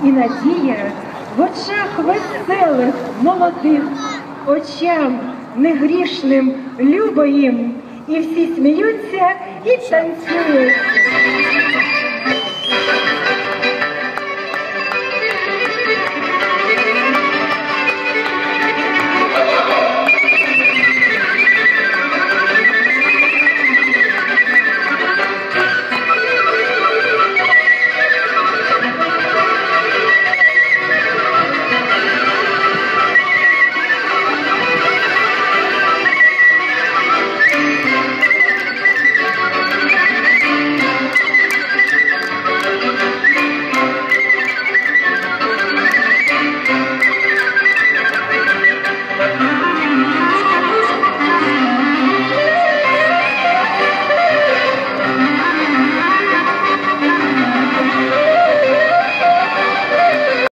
і надія в очах веселих, молодих, очам негрішним, любо їм, і всі сміються і танцюють.